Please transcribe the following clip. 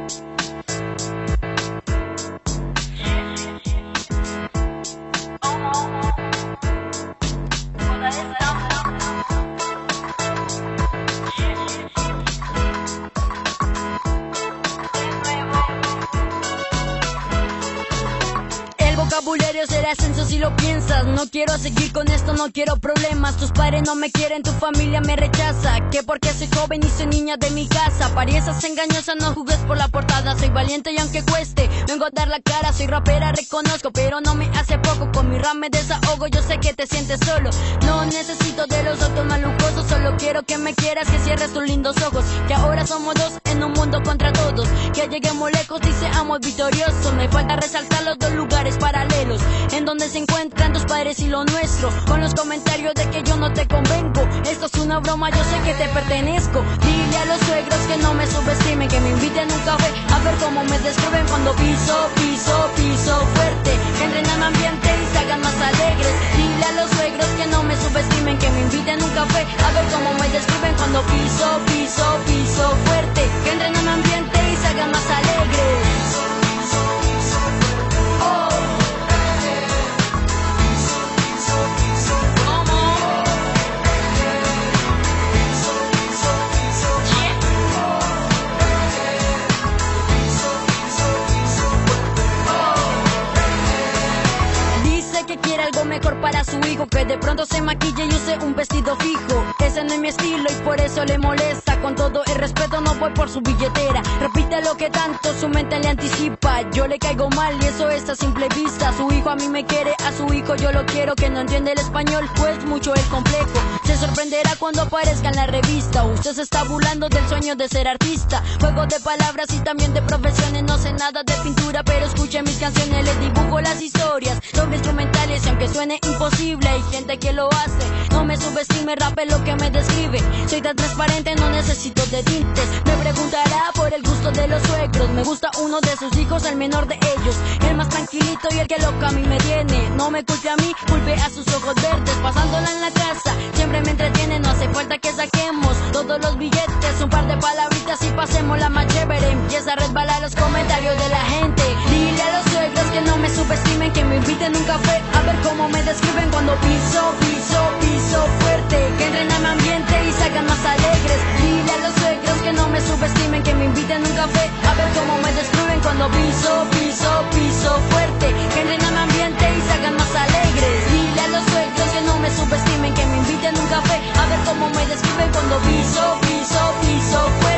Vocabulario será censo si lo piensas. No quiero seguir con esto, no quiero problemas. Tus padres no me quieren, tu familia me rechaza. Que porque soy joven y soy niña de mi casa. Apariencias engañosas, no jugues por la portada. Soy valiente y aunque cueste, vengo a dar la cara. Soy rapera, reconozco, pero no me hace poco. Con mi rap me desahogo, yo sé que te sientes solo. No necesito de los otros más lujosos. Solo quiero que me quieras, que cierres tus lindos ojos. Que ahora somos dos en un mundo contra todos. Que lleguemos lejos y seamos victoriosos. Me falta resaltar los dos lugares paralelos en donde se encuentran tus padres y lo nuestro. Con los comentarios de que yo no te convengo. Esto es una broma, yo sé que te pertenezco. Dile a los suegros que no me subestimen, que me inviten a un café a ver cómo me describen cuando piso, piso, piso fuerte. Que entren al ambiente y se hagan más alegres. Dile a los suegros que no me subestimen, que me inviten a un café a ver cómo me describen cuando piso, piso, piso fuerte. Que entren al ambiente y se hagan más alegres. Quiere algo mejor para su hijo, que de pronto se maquille y use un vestido fijo. Ese no es mi estilo y por eso le molesta. Con todo el respeto no voy por su billetera. Repite lo que tanto su mente le anticipa. Yo le caigo mal y eso es a simple vista. Su hijo a mí me quiere, a su hijo yo lo quiero. Que no entiende el español, pues mucho el complejo. Se sorprenderá cuando aparezca en la revista. Usted se está burlando del sueño de ser artista. Juego de palabras y también de profesiones. No sé nada de pintura, pero escuche mis canciones. Les dibujo las historias sobre instrumentales. Y aunque suene imposible, hay gente que lo hace. No me subestime, rap es lo que me describe. Soy tan transparente, no necesito de tintes. Me preguntará por el gusto de los suegros. Me gusta uno de sus hijos, el menor de ellos. El más tranquilito y el que loca a mí me tiene. No me culpe a mí, culpe a sus ojos verdes. Pasándola en la casa, siempre me entretiene. No hace falta que saquemos todos los billetes. Un par de palabritas y pasemos la más chévere. Empieza a resbalar los comentarios de la gente. Dile a los suegros que no me subestimen, que me inviten a un café a ver cómo me describen cuando piso, piso, piso fuerte. Que entren a mi ambiente y se hagan más alegres. Dile a los suegros que no me subestimen, que me inviten a un café a ver cómo me describen cuando piso, piso, piso fuerte. Que entren a mi ambiente y se hagan más alegres. Dile a los suegros que no me subestimen, que me inviten a un café a ver cómo me describen cuando piso, piso, piso fuerte.